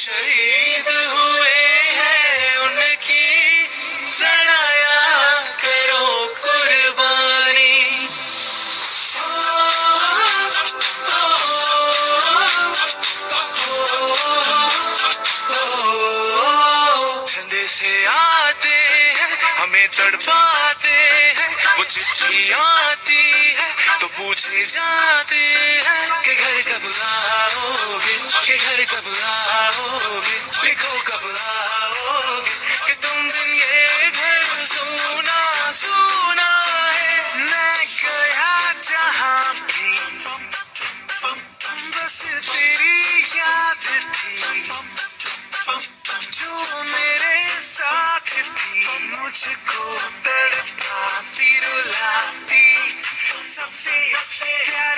शहीद हुए हैं उनकी सराया करो कुर्बानी। ठंडे से आते हैं हमें तड़पाते हैं, वो चिट्ठी आती है तो पूछे जाते हैं कि घर कब आओगे, कि घर कब आओगे, लिखो कब आओगे, कि तुम बिन ये घर सूना सूना है। मैं गया जहाँ भी बस तेरी याद थी, जो मेरे साथ थी, मुझको तड़पाती रुलाती, सबसे प्यारी